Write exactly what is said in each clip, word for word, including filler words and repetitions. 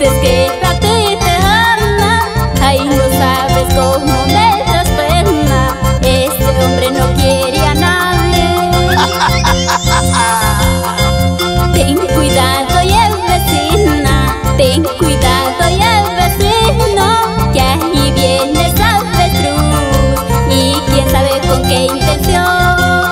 Dices que a ti te ama, ay, no sabes cómo me das pena. Este hombre no quiere a nadie. Ten cuidado ya vecina, ten cuidado ya vecino, que allí viene el avestruz y quién sabe con qué intención.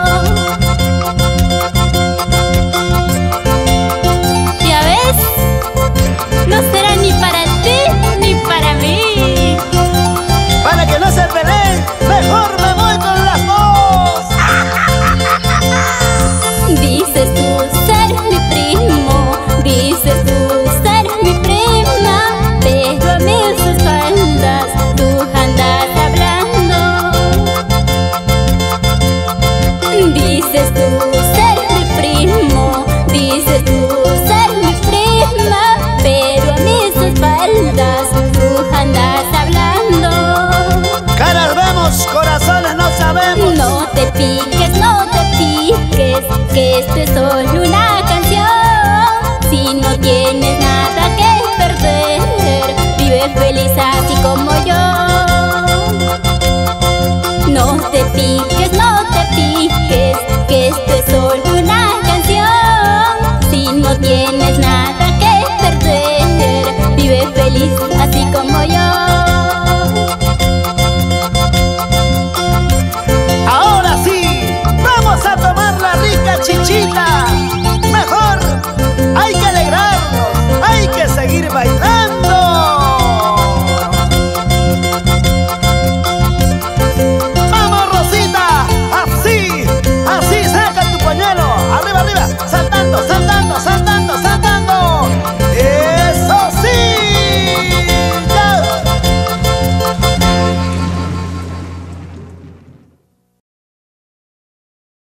Ya ves, no será ni para ti ni para mí. Para que no se peleen, mejor me voy con las dos. Dices tú ser mi primo, dices tú ser mi prima, pero a mis espaldas tú andas hablando. Dices tú ser mi primo, dices tú ser mi prima, pero a mis espaldas tú andas hablando. Caras vemos, corazones no sabemos. No te piques, no te piques, que esto es solo una canción. Si no tienes nada que perder, vive feliz así como yo. No te piques, no te piques, que esto es solo